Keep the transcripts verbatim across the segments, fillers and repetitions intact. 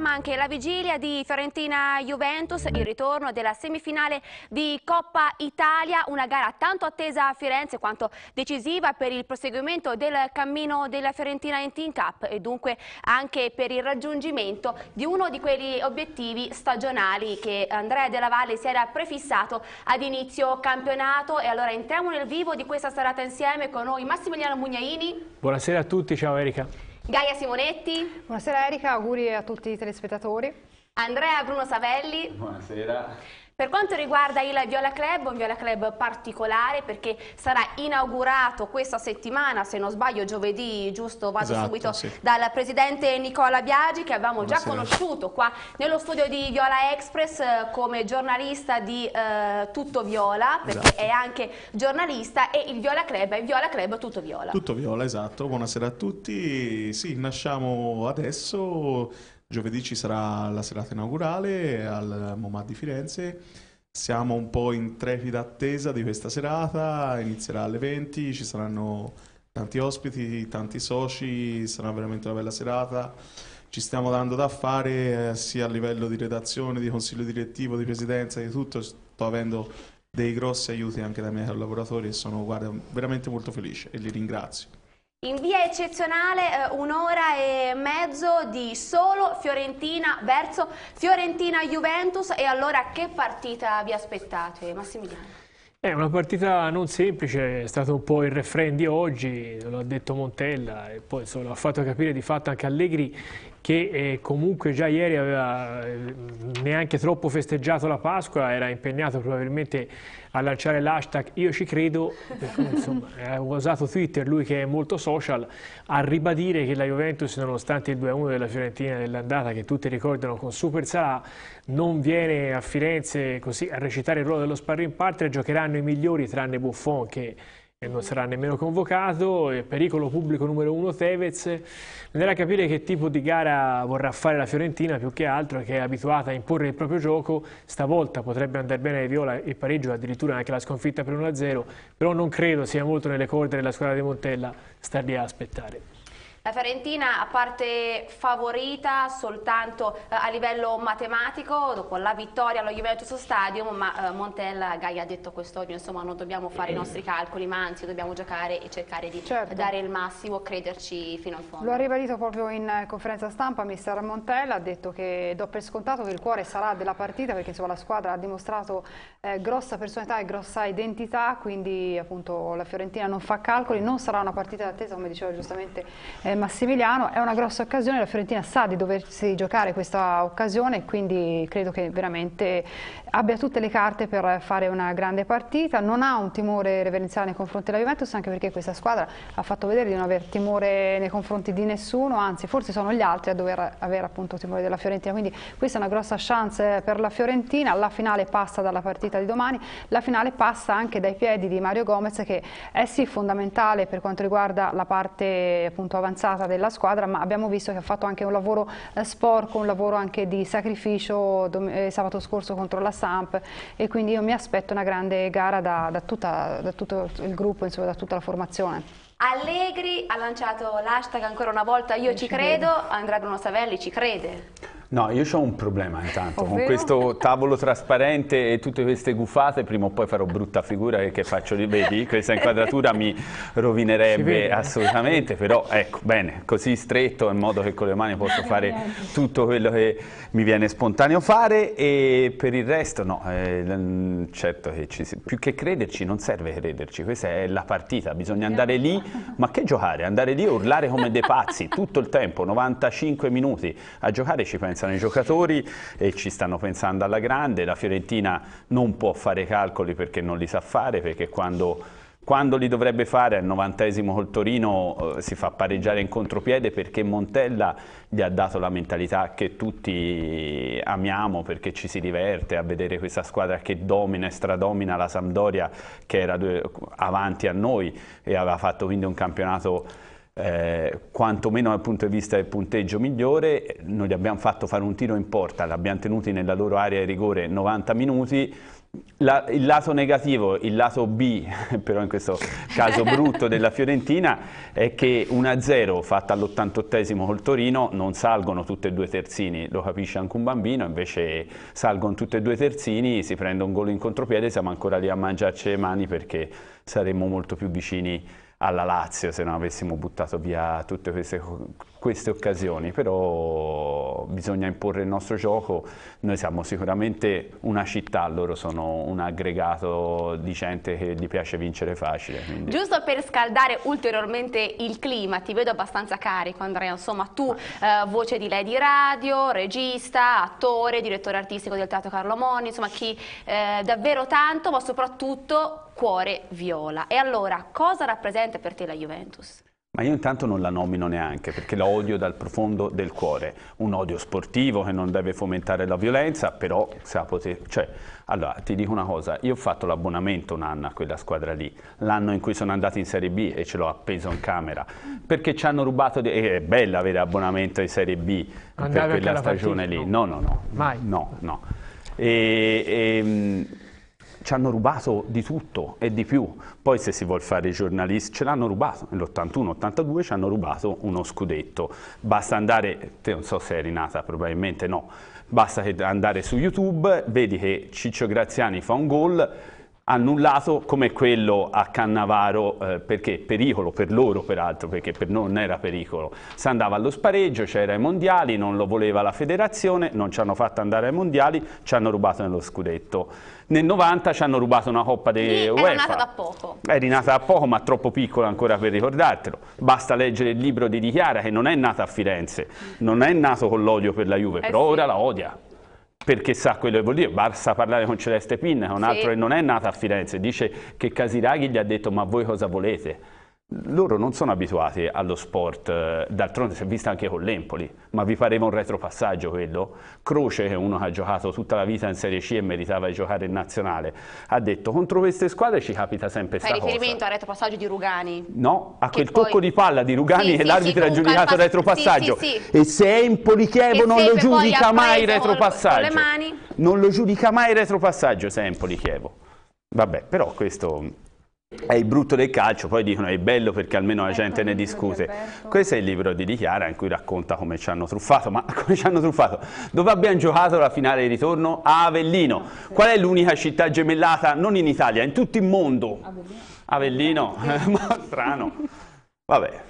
ma anche la vigilia di Fiorentina-Juventus, il ritorno della semifinale di Coppa Italia, una gara tanto attesa a Firenze quanto decisiva per il proseguimento del cammino della Fiorentina in Team Cup e dunque anche per il raggiungimento di uno di quegli obiettivi stagionali che Andrea Della Valle si era prefissato ad inizio campionato. E allora entriamo nel vivo di questa serata insieme con noi Massimiliano Mugnaini. Buonasera a tutti, ciao Erika. Gaia Simonetti. Buonasera Erika, auguri a tutti i telespettatori. Andrea Bruno Savelli. Buonasera. Per quanto riguarda il Viola Club, un Viola Club particolare perché sarà inaugurato questa settimana, se non sbaglio giovedì, giusto, vado esatto, subito, sì. dal presidente Nicola Biagi, che abbiamo Buonasera. già conosciuto qua nello studio di Viola Express eh, come giornalista di eh, Tutto Viola, perché esatto. è anche giornalista, e il Viola Club è il Viola Club Tutto Viola. Tutto Viola, esatto. Buonasera a tutti. Sì, nasciamo adesso. Giovedì ci sarà la serata inaugurale al MoMA di Firenze. Siamo un po' in trepida attesa di questa serata, inizierà alle venti, ci saranno tanti ospiti, tanti soci, sarà veramente una bella serata. Ci stiamo dando da fare eh, sia a livello di redazione, di consiglio direttivo, di presidenza, di tutto. Sto avendo dei grossi aiuti anche dai miei collaboratori e sono, guarda, veramente molto felice e li ringrazio. In via eccezionale eh, un'ora e mezzo di solo Fiorentina verso Fiorentina-Juventus. E allora che partita vi aspettate, Massimiliano? È una partita non semplice, è stato un po' il refrain di oggi, lo ha detto Montella e poi insomma, ha fatto capire di fatto anche Allegri che eh, comunque già ieri aveva eh, neanche troppo festeggiato la Pasqua, era impegnato probabilmente a lanciare l'hashtag Io ci credo, perché, insomma, ha usato Twitter, lui che è molto social, a ribadire che la Juventus, nonostante il due a uno della Fiorentina dell'andata, che tutti ricordano con Super Salah, non viene a Firenze così a recitare il ruolo dello sparring partner, giocheranno i migliori tranne Buffon che non sarà nemmeno convocato, pericolo pubblico numero uno Tevez. Bisognerà capire che tipo di gara vorrà fare la Fiorentina, più che altro, che è abituata a imporre il proprio gioco. Stavolta potrebbe andare bene ai Viola il pareggio, addirittura anche la sconfitta per uno a zero, però non credo sia molto nelle corde della squadra di Montella star lì a aspettare. La Fiorentina, a parte favorita soltanto eh, a livello matematico dopo la vittoria allo Juventus Stadium, ma eh, Montella, Gaia ha detto quest'oggi, insomma non dobbiamo fare i nostri calcoli, ma anzi dobbiamo giocare e cercare di certo. dare il massimo, crederci fino al fondo. Lo ha ribadito proprio in conferenza stampa mister Montella, ha detto che do per scontato che il cuore sarà della partita, perché insomma, la squadra ha dimostrato eh, grossa personalità e grossa identità, quindi appunto la Fiorentina non fa calcoli, non sarà una partita d'attesa come diceva giustamente eh, Massimiliano. È una grossa occasione, la Fiorentina sa di doversi giocare questa occasione, quindi credo che veramente abbia tutte le carte per fare una grande partita. Non ha un timore reverenziale nei confronti della Juventus, anche perché questa squadra ha fatto vedere di non aver timore nei confronti di nessuno, anzi forse sono gli altri a dover avere appunto timore della Fiorentina, quindi questa è una grossa chance per la Fiorentina. La finale passa dalla partita di domani, la finale passa anche dai piedi di Mario Gomez, che è sì fondamentale per quanto riguarda la parte appunto avanzata della squadra, ma abbiamo visto che ha fatto anche un lavoro eh, sporco, un lavoro anche di sacrificio eh, sabato scorso contro la Samp, e quindi io mi aspetto una grande gara da, da, tutta, da tutto il gruppo, insomma, da tutta la formazione. Allegri ha lanciato l'hashtag ancora una volta Io ci credo, Andrea Bruno Savelli ci crede? No, io ho un problema intanto, Ovvero? con questo tavolo trasparente e tutte queste gufate prima o poi farò brutta figura, che faccio, vedi, questa inquadratura mi rovinerebbe assolutamente, però ecco, bene, così stretto in modo che con le mani posso fare tutto quello che mi viene spontaneo fare, e per il resto no, eh, certo che ci, più che crederci non serve crederci, questa è la partita, bisogna andare lì, ma che giocare, andare lì e urlare come dei pazzi tutto il tempo, novantacinque minuti, a giocare ci pensa i giocatori e ci stanno pensando alla grande. La Fiorentina non può fare calcoli perché non li sa fare, perché quando, quando li dovrebbe fare al novantesimo col Torino eh, si fa pareggiare in contropiede, perché Montella gli ha dato la mentalità che tutti amiamo, perché ci si diverte a vedere questa squadra che domina e stradomina la Sampdoria, che era due, avanti a noi, e aveva fatto quindi un campionato eh, quantomeno dal punto di vista del punteggio migliore. Noi gli abbiamo fatto fare un tiro in porta, l'abbiamo tenuti nella loro area di rigore novanta minuti. La, il lato negativo, il lato B, però in questo caso brutto della Fiorentina, è che uno a zero fatta all'ottantottesimo col Torino non salgono tutti e due terzini, lo capisce anche un bambino, invece salgono tutti e due terzini, si prende un gol in contropiede, siamo ancora lì a mangiarci le mani perché saremmo molto più vicini alla Lazio se non avessimo buttato via tutte queste, queste occasioni. Però bisogna imporre il nostro gioco. Noi siamo sicuramente una città, loro sono un aggregato di gente che gli piace vincere facile, quindi. Giusto per scaldare ulteriormente il clima, ti vedo abbastanza carico Andrea, insomma tu eh, voce di Lady Radio, regista, attore, direttore artistico del Teatro Carlo Monni, insomma chi eh, davvero tanto, ma soprattutto cuore viola. E allora cosa rappresenta per te la Juventus? Ma io intanto non la nomino neanche perché la odio dal profondo del cuore, un odio sportivo che non deve fomentare la violenza, però se la potete, cioè, allora ti dico una cosa, io ho fatto l'abbonamento un anno a quella squadra lì, l'anno in cui sono andato in Serie B e ce l'ho appeso in camera, perché ci hanno rubato, di, è bello avere abbonamento in Serie B per quella stagione lì, no no no, mai, no no, e, e, ci hanno rubato di tutto e di più. Poi se si vuol fare i giornalisti, ce l'hanno rubato, nell'ottantuno ottantadue ci hanno rubato uno scudetto. Basta andare, te non so se eri nata, probabilmente no, basta andare su YouTube, vedi che Ciccio Graziani fa un gol annullato come quello a Cannavaro, eh, perché pericolo per loro peraltro, perché per noi non era pericolo, si andava allo spareggio, c'era i mondiali, non lo voleva la federazione, non ci hanno fatto andare ai mondiali, ci hanno rubato nello scudetto. Nel novanta ci hanno rubato una Coppa di UEFA. Eri nata da poco. Eri nata da poco, ma troppo piccola ancora per ricordartelo. Basta leggere il libro di Di Chiara, che non è nata a Firenze, non è nato con l'odio per la Juve, eh però sì. Ora la odia. Perché sa quello che vuol dire, basta parlare con Celeste Pin, un altro sì. Che non è nato a Firenze, dice che Casiraghi gli ha detto ma voi cosa volete? Loro non sono abituati allo sport, d'altronde si è visto anche con l'Empoli, ma vi pareva un retropassaggio quello? Croce, che è uno che ha giocato tutta la vita in Serie C e meritava di giocare in nazionale, ha detto contro queste squadre ci capita sempre sta cosa. Fai riferimento al retropassaggio di Rugani? No, a quel poi... tocco di palla di Rugani sì, che sì, l'arbitro sì, ha giudicato il retropassaggio. Sì, sì, sì. E se Empoli Chievo non lo giudica mai il retropassaggio. Con le mani. Non lo giudica mai il retropassaggio se Empoli Chievo. Vabbè, però questo... è il brutto del calcio, poi dicono è bello perché almeno la gente ne discute. Questo è il libro di Di Chiara in cui racconta come ci hanno truffato, ma come ci hanno truffato? Dove abbiamo giocato la finale di ritorno? A Avellino. Qual è l'unica città gemellata? Non in Italia, in tutto il mondo. Avellino, ma strano. Vabbè.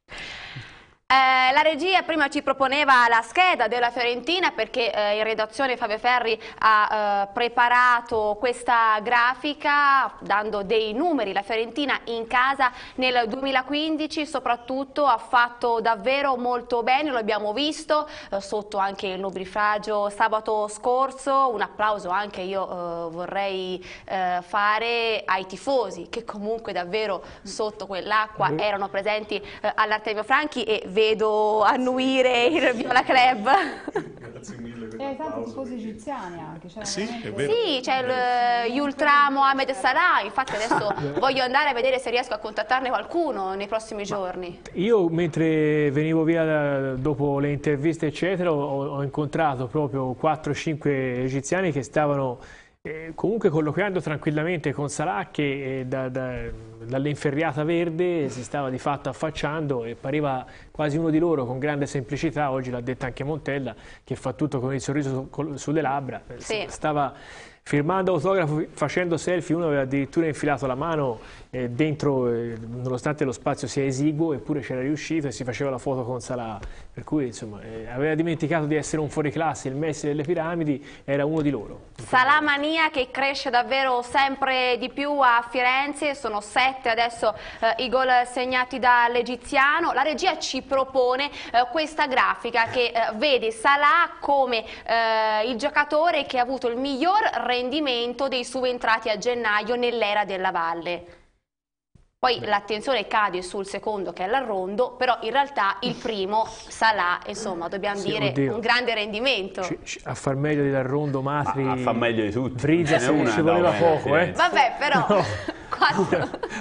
Eh, la regia prima ci proponeva la scheda della Fiorentina perché eh, in redazione Fabio Ferri ha eh, preparato questa grafica dando dei numeri. La Fiorentina in casa nel duemilaquindici soprattutto ha fatto davvero molto bene, lo abbiamo visto eh, sotto anche il nubifragio sabato scorso. Un applauso anche io eh, vorrei eh, fare ai tifosi che comunque davvero sotto quell'acqua erano presenti eh, all'Artemio Franchi e vedo annuire il Viola Club. Grazie mille per l'applauso. E tanti tifosi egiziani anche. Cioè sì, veramente... è vero. Sì, c'è gli Ultra Mohamed Salah, infatti adesso voglio andare a vedere se riesco a contattarne qualcuno nei prossimi giorni. Io mentre venivo via da, dopo le interviste eccetera ho, ho incontrato proprio quattro cinque egiziani che stavano Eh, comunque colloquiando tranquillamente con Salah che eh, da, da, dall'inferriata verde si stava di fatto affacciando e pareva quasi uno di loro con grande semplicità. Oggi l'ha detto anche Montella che fa tutto con il sorriso su, sulle labbra, sì. Stava firmando autografo, facendo selfie, uno aveva addirittura infilato la mano eh, dentro, eh, nonostante lo spazio sia esiguo, eppure c'era riuscito e si faceva la foto con Salah, per cui insomma eh, aveva dimenticato di essere un fuoriclasse, il Messi delle piramidi, era uno di loro. Salah mania che cresce davvero sempre di più a Firenze, sono sette adesso eh, i gol segnati dall'egiziano. La regia ci propone eh, questa grafica che eh, vede Salah come eh, il giocatore che ha avuto il miglior rendimento dei subentrati a gennaio nell'era della Valle. Poi l'attenzione cade sul secondo che è l'Arrondo, però in realtà il primo Salah, insomma, dobbiamo sì, dire oddio. un grande rendimento. C a far meglio di Arrondo, Matri, a, a far meglio di tutti. Brizza se ci voleva poco, eh. Vabbè, però no. quattro.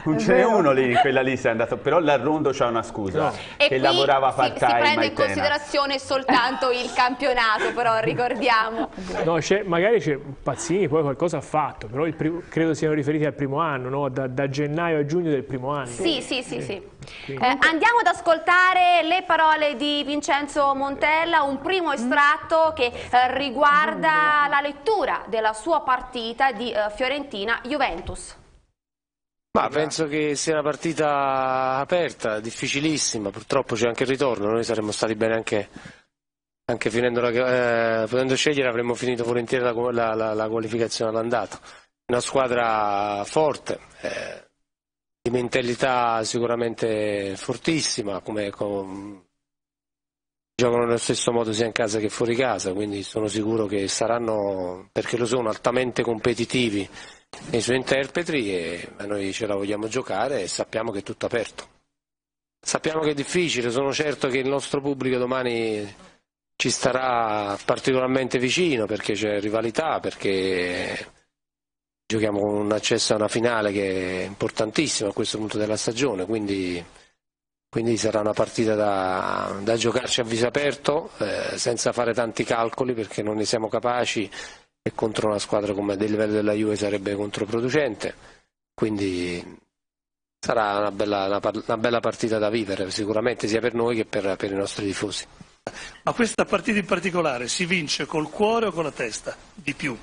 non ce n'è uno lì in quella lista, è andato, però l'Arrondo c'ha una scusa, no. E che qui lavorava si, part-time. si prende in considerazione soltanto il campionato, però ricordiamo. No, magari c'è Pazzini, poi qualcosa ha fatto, però il primo, credo siano riferiti al primo anno, no? da, da gennaio a giugno del primo anno. Sì, sì, sì, sì. Eh, andiamo ad ascoltare le parole di Vincenzo Montella, un primo estratto che eh, riguarda la lettura della sua partita di eh, Fiorentina-Juventus. Ma penso che sia una partita aperta, difficilissima, purtroppo c'è anche il ritorno, noi saremmo stati bene anche, anche finendo la, eh, potendo scegliere avremmo finito volentieri la, la, la, la qualificazione all'andata. Una squadra forte, eh, di mentalità sicuramente fortissima, come, come giocano nello stesso modo sia in casa che fuori casa, quindi sono sicuro che saranno, perché lo sono, altamente competitivi nei suoi interpreti e noi ce la vogliamo giocare e sappiamo che è tutto aperto. Sappiamo che è difficile, sono certo che il nostro pubblico domani ci starà particolarmente vicino perché c'è rivalità, perché giochiamo con un accesso a una finale che è importantissima a questo punto della stagione, quindi, quindi sarà una partita da, da giocarci a viso aperto, eh, senza fare tanti calcoli perché non ne siamo capaci e contro una squadra come del livello della Juve sarebbe controproducente, quindi sarà una bella, una, una bella partita da vivere sicuramente sia per noi che per, per i nostri tifosi. Ma questa partita in particolare si vince col cuore o con la testa? Di più?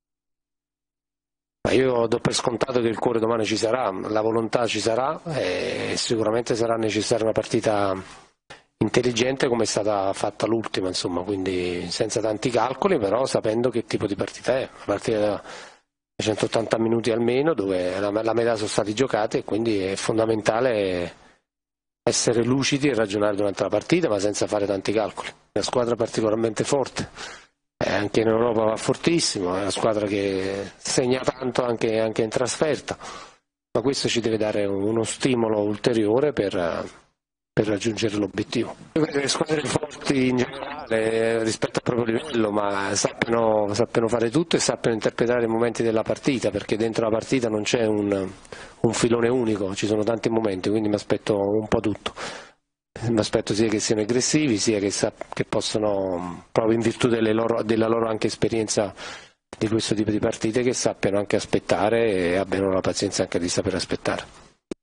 Io do per scontato che il cuore domani ci sarà, la volontà ci sarà e sicuramente sarà necessaria una partita intelligente come è stata fatta l'ultima, insomma, quindi senza tanti calcoli, però sapendo che tipo di partita è, una partita da centottanta minuti almeno dove la, la metà sono stati giocati e quindi è fondamentale essere lucidi e ragionare durante la partita ma senza fare tanti calcoli. È una squadra particolarmente forte. Eh, anche in Europa va fortissimo, è una squadra che segna tanto anche, anche in trasferta, ma questo ci deve dare uno stimolo ulteriore per, per raggiungere l'obiettivo. Le squadre forti in generale rispetto al proprio livello, ma sappiano, sappiano fare tutto e sappiano interpretare i momenti della partita, perché dentro la partita non c'è un, un filone unico, ci sono tanti momenti, quindi mi aspetto un po' tutto. Mi aspetto sia che siano aggressivi, sia che, che possano, proprio in virtù delle loro, della loro anche esperienza di questo tipo di partite, che sappiano anche aspettare e abbiano la pazienza anche di saper aspettare.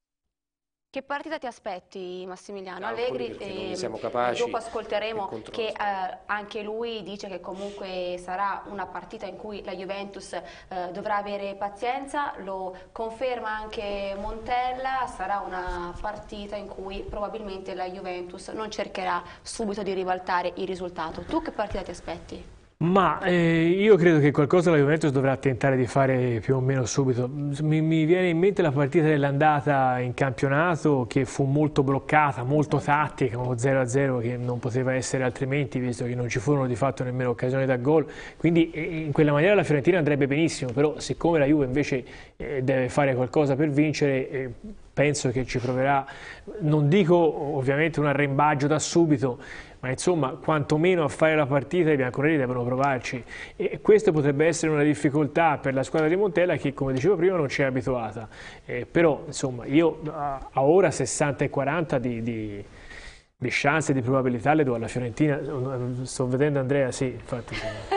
Che partita ti aspetti, Massimiliano No, Allegri? E siamo capaci dopo ascolteremo che eh, anche lui dice che comunque sarà una partita in cui la Juventus eh, dovrà avere pazienza, lo conferma anche Montella, sarà una partita in cui probabilmente la Juventus non cercherà subito di ribaltare il risultato. Tu che partita ti aspetti? Ma eh, io credo che qualcosa la Juventus dovrà tentare di fare più o meno subito. Mi, mi viene in mente la partita dell'andata in campionato che fu molto bloccata, molto tattica, uno zero a zero che non poteva essere altrimenti, visto che non ci furono di fatto nemmeno occasioni da gol. Quindi eh, in quella maniera la Fiorentina andrebbe benissimo, però siccome la Juve invece eh, deve fare qualcosa per vincere, eh, penso che ci proverà, non dico ovviamente un arrembaggio da subito, ma insomma quantomeno a fare la partita i bianconeri devono provarci e questo potrebbe essere una difficoltà per la squadra di Montella che, come dicevo prima, non ci è abituata, eh, però insomma io a, a ora sessanta e quaranta di, di, di chance e di probabilità le do alla Fiorentina. Sto vedendo Andrea, sì, infatti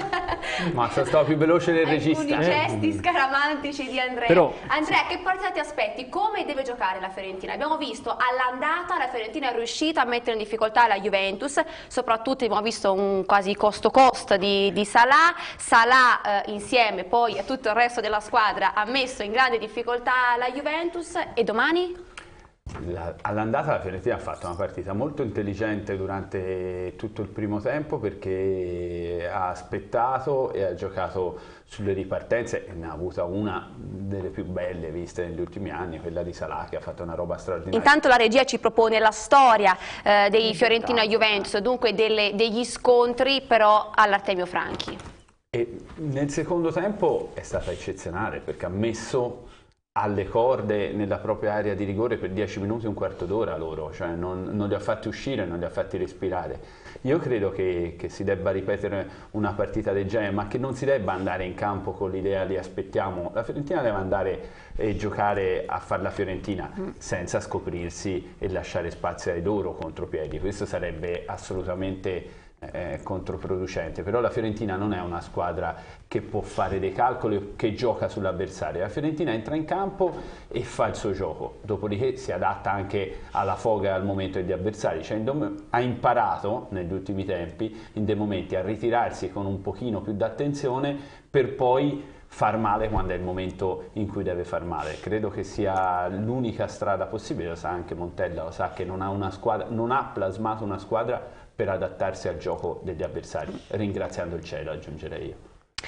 ma stavo più veloce del regista. Alcuni gesti eh? scaramantici di Andrea. Però, Andrea, che partita ti aspetti? Come deve giocare la Fiorentina? Abbiamo visto all'andata la Fiorentina è riuscita a mettere in difficoltà la Juventus, soprattutto abbiamo visto un quasi costo-cost di, di Salah. Salah eh, insieme poi a tutto il resto della squadra ha messo in grande difficoltà la Juventus. E domani? All'andata la Fiorentina ha fatto una partita molto intelligente durante tutto il primo tempo perché ha aspettato e ha giocato sulle ripartenze e ne ha avuta una delle più belle viste negli ultimi anni, quella di Salah, che ha fatto una roba straordinaria. Intanto la regia ci propone la storia eh, dei Fiorentina-Juventus, dunque delle, degli scontri però all'Artemio Franchi. E nel secondo tempo è stata eccezionale perché ha messo alle corde nella propria area di rigore per dieci minuti, un quarto d'ora loro, cioè non, non li ha fatti uscire, non li ha fatti respirare. Io credo che, che si debba ripetere una partita del genere, ma che non si debba andare in campo con l'idea di aspettiamo, la Fiorentina deve andare e giocare a far la Fiorentina mm. senza scoprirsi e lasciare spazio ai loro contropiedi, questo sarebbe assolutamente Eh, controproducente. Però la Fiorentina non è una squadra che può fare dei calcoli, che gioca sull'avversario. La Fiorentina entra in campo e fa il suo gioco, dopodiché si adatta anche alla foga e al momento degli avversari, cioè, ha imparato negli ultimi tempi in dei momenti a ritirarsi con un pochino più d'attenzione per poi far male quando è il momento in cui deve far male. Credo che sia l'unica strada possibile, lo sa anche Montella, lo sa che non ha, una squadra, non ha plasmato una squadra per adattarsi al gioco degli avversari, ringraziando il cielo, aggiungerei io.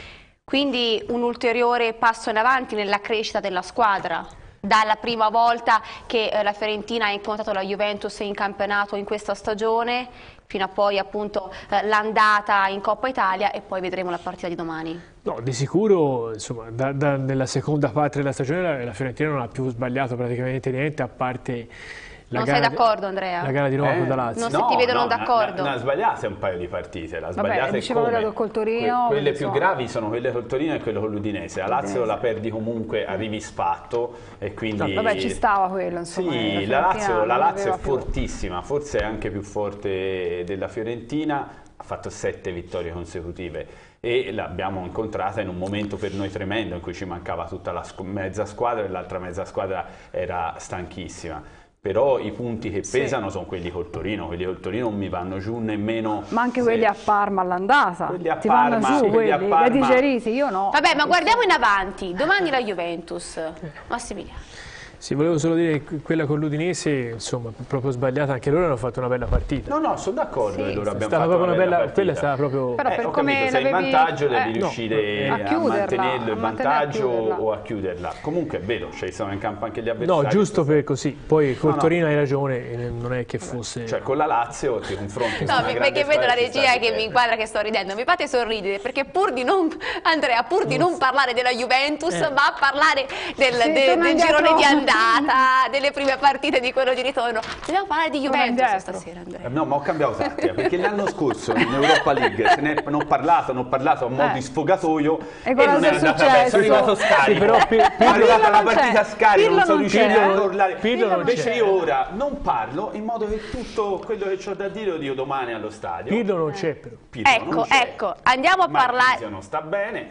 Quindi un ulteriore passo in avanti nella crescita della squadra, dalla prima volta che eh, la Fiorentina ha incontrato la Juventus in campionato in questa stagione, fino a poi appunto eh, l'andata in Coppa Italia e poi vedremo la partita di domani. No, di sicuro, insomma, da, da, nella seconda parte della stagione la, la Fiorentina non ha più sbagliato praticamente niente, a parte... La non sei d'accordo, Andrea? La gara di Roma eh, con la Lazio. Non no, si ti vedono no, d'accordo. Ne ha sbagliate un paio di partite. La Vabbè, diceva quella col Torino. Que quelle più so. gravi sono quelle col Torino e quelle con l'Udinese. La Lazio la perdi comunque, arrivi sfatto e quindi... No, vabbè, ci stava quello, insomma. Sì, la, la Lazio, la Lazio è fortissima, forse è anche più forte della Fiorentina. Ha fatto sette vittorie consecutive e l'abbiamo incontrata in un momento per noi tremendo in cui ci mancava tutta la squ mezza squadra e l'altra mezza squadra era stanchissima. Però i punti che pesano sì. sono quelli col Torino, quelli col Torino non mi vanno giù nemmeno... Ma anche se... quelli a Parma all'andata, quelli a ti Parma, vanno giù quelli, quelli a digeriti, io no. Vabbè, ma guardiamo in avanti, domani la Juventus, Massimiliano. Sì, volevo solo dire che quella con l'Udinese, insomma, proprio sbagliata, anche loro hanno fatto una bella partita. No, no, sono d'accordo sì, che loro abbiamo fatto una, una bella, bella Quella è stata proprio... Però eh, per ho come capito, sei in vantaggio devi eh, riuscire no, a, a mantenerlo il vantaggio a o a chiuderla. Comunque è vero, cioè sono in campo anche gli avversari. No, giusto per così, poi col no, no. Torino hai ragione, non è che fosse... Cioè con la Lazio ti confronti No, perché vedo la regia che mi inquadra che sto ridendo, mi fate sorridere, perché pur di non, Andrea, pur di non parlare della Juventus, eh. va a parlare del, sì, de, del girone di andata, delle prime partite di quello di ritorno. Dobbiamo parlare di Juventus stasera, Andrea. No, ma ho cambiato tattica, perché l'anno scorso in Europa League se ne ho parlato, hanno parlato a mo' eh. di sfogatoio e, e non è andata bene, sono arrivato scarico. Sì, però Pirlo, è arrivata la partita scarica, non sono riuscito a parlare. Invece io ora non parlo in modo che tutto quello che ho da dire lo dico domani allo stadio. Pirlo non c'è però. Pirlo ecco, ecco, andiamo a Marchisio parlare. Marchisio non sta bene.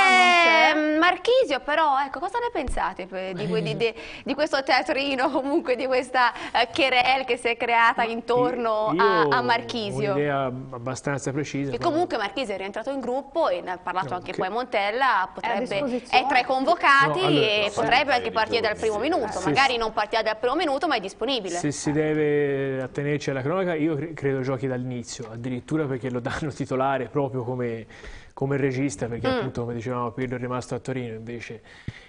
Eh, Marchisio però, ecco, cosa ne pensate di, di, di, di questo teatrino, comunque di questa uh, querel che si è creata intorno a, a Marchisio? Ho un'idea abbastanza precisa. E comunque Marchisio è rientrato in gruppo e ne ha parlato no, anche poi Montella, potrebbe, è, è tra i convocati no, allora, no, e no, potrebbe anche partire dal primo minuto, sì, magari sì. non partire dal primo minuto ma è disponibile. Se si deve attenerci alla cronaca io credo giochi dall'inizio, addirittura perché lo danno titolare proprio come, come regista, perché mm. appunto come dicevamo Pirlo è rimasto a Torino invece.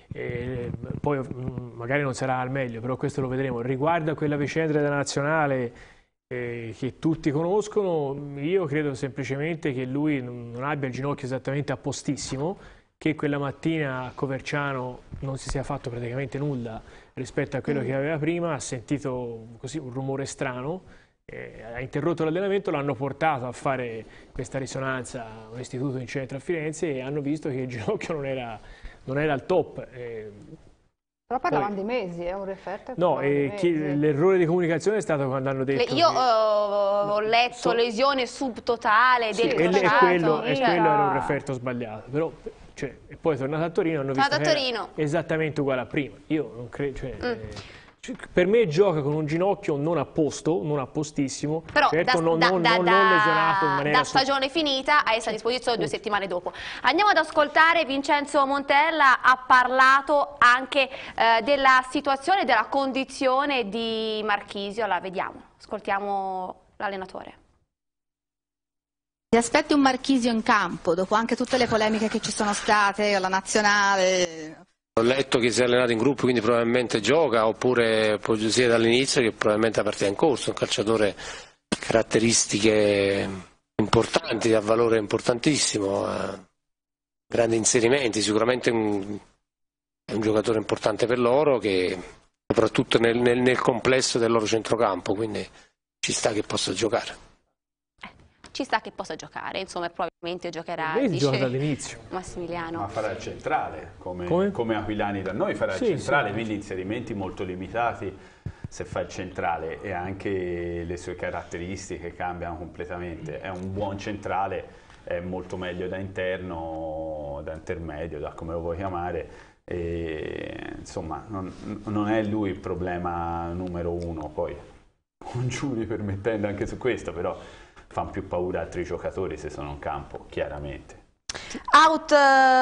E poi magari non sarà al meglio, però questo lo vedremo. Riguardo a quella vicenda della nazionale eh, che tutti conoscono, io credo semplicemente che lui non abbia il ginocchio esattamente a postissimo, che quella mattina a Coverciano non si sia fatto praticamente nulla rispetto a quello mm. che aveva prima, ha sentito così un rumore strano, eh, ha interrotto l'allenamento, l'hanno portato a fare questa risonanza a un istituto in centro a Firenze e hanno visto che il ginocchio non era, non era al top. Eh, Però parlavano di mesi, è eh, un referto. No, eh, l'errore di comunicazione è stato quando hanno detto... Le, io che, ho, ho letto so, lesione subtotale sì, del crociato. E quello, e cioè, quello era un referto sbagliato, però... Cioè, e poi è tornato a Torino hanno visto Tornato a Torino. esattamente uguale a prima. Io non credo, cioè, mm. eh, cioè, per me gioca con un ginocchio non a posto, non a postissimo, però certo da, non, da, non, da, non, non lesionato in maniera da stagione finita a essa a disposizione due settimane dopo. Andiamo ad ascoltare Vincenzo Montella, ha parlato anche eh, della situazione, della condizione di Marchisio, la vediamo, ascoltiamo l'allenatore. Ti aspetti un Marchisio in campo, dopo anche tutte le polemiche che ci sono state alla nazionale? Ho letto che si è allenato in gruppo, quindi probabilmente gioca, oppure sia dall'inizio che probabilmente la partita è in corso, un calciatore caratteristiche importanti, ha valore importantissimo, grandi inserimenti, sicuramente un, è un giocatore importante per loro, che soprattutto nel, nel, nel complesso del loro centrocampo, quindi ci sta che possa giocare. Ci sta che possa giocare, insomma probabilmente giocherà, Vedi, dice gioca dall'inizio. Massimiliano. Ma farà il centrale, come, come? come Aquilani da noi farà Sì, il centrale, sì. quindi inserimenti molto limitati se fa il centrale, e anche le sue caratteristiche cambiano completamente. È un buon centrale, è molto meglio da interno, da intermedio, da come lo vuoi chiamare, e, insomma non, non è lui il problema numero uno. Poi Congiuri permettendo anche su questo, però fanno più paura altri giocatori se sono in campo, chiaramente. Out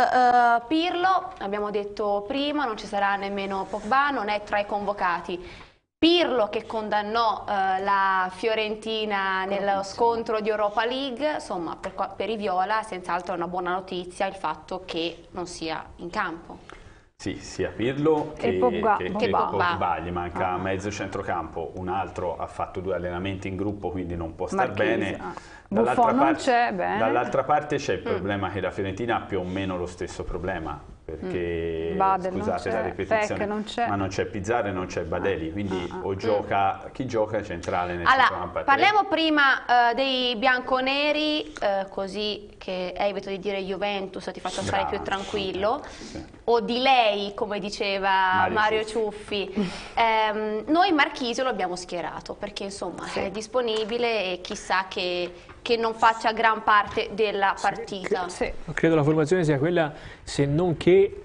uh, Pirlo, abbiamo detto prima, non ci sarà nemmeno Pogba, non è tra i convocati. Pirlo che condannò uh, la Fiorentina nello scontro di Europa League, insomma per, per i viola senz'altro è una buona notizia il fatto che non sia in campo. Sì, sia Pirlo che, Pogba. che, che che Pogba. Pogba, gli manca Ah. mezzo centrocampo, un altro ha fatto due allenamenti in gruppo, quindi non può star Marchese, bene. ah. Dall'altra Buffon non parte, c'è, bene. dall'altra parte c'è il Mm. problema che la Fiorentina ha più o meno lo stesso problema, perché, Mm. Badel non scusate la c'è, ripetizione, Peck non c'è. ma non c'è Pizzarro e non c'è Badeli, quindi Ah, ah. o gioca, chi gioca è centrale nel Allora, centrocampo a tre. parliamo prima eh, dei bianconeri, eh, così che evito di dire Juventus, ti faccio stare Brava. più tranquillo, Sì. o di lei, come diceva Mario, Mario Ciuffi. Ehm, noi Marchisio lo abbiamo schierato, perché insomma è disponibile e chissà che, che non faccia gran parte della partita. Sì. Credo la formazione sia quella, se non che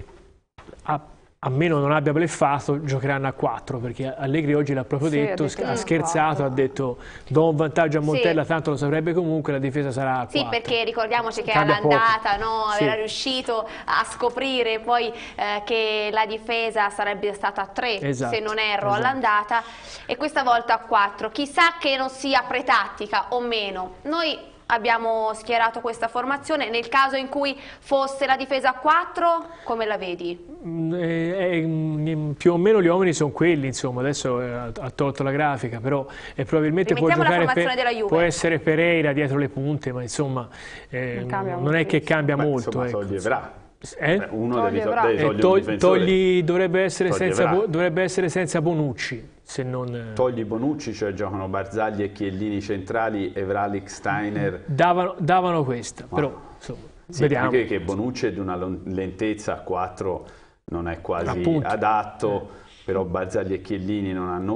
a, a meno non abbia bleffato, giocheranno a quattro, perché Allegri oggi l'ha proprio Sì, ha detto, detto ha a scherzato, quattro. ha detto do un vantaggio a Montella, Sì. tanto lo saprebbe comunque, la difesa sarà a quattro. Sì, perché ricordiamoci che Cambia all'andata poco. no, Sì. era riuscito a scoprire poi eh, che la difesa sarebbe stata a tre, Esatto, se non erro, esatto. all'andata, e questa volta a quattro. Chissà che non sia pretattica o meno. Noi abbiamo schierato questa formazione, nel caso in cui fosse la difesa a quattro, come la vedi? Mm, eh, eh, mm, più o meno gli uomini sono quelli, insomma, adesso eh, ha, ha tolto la grafica, però eh, probabilmente può Rimettiamo la giocare, formazione della Juve. può essere Pereira dietro le punte, ma insomma eh, Non cambia non è che moltissimo. cambia Beh, molto. insomma, ecco. toglie Evra. Eh? Eh, uno Toglie dei, Evra. dei Eh, togli un togli, difensore. togli- dovrebbe, essere Togli senza, Evra. Bo- dovrebbe essere senza Bonucci, se non... Togli Bonucci, cioè giocano Barzagli e Chiellini centrali, Evralik, Steiner. Davano, davano questa, Ma- però insomma, Sì, vediamo. anche che Bonucci è di una lon- lentezza a quattro, non è quasi Appunto. adatto, però Barzagli e Chiellini non hanno